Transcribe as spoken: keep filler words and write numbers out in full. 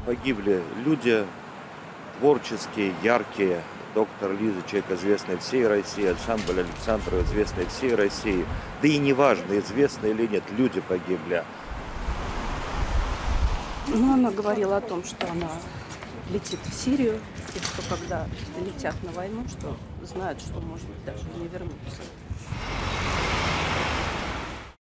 Погибли люди творческие, яркие. Доктор Лиза, человек известный всей России, ансамбль Александрова известный всей России. Да и неважно, известны или нет, люди погибли. Ну, она говорила о том, что она летит в Сирию, и что когда летят на войну, что знают, что, может быть, даже не вернутся.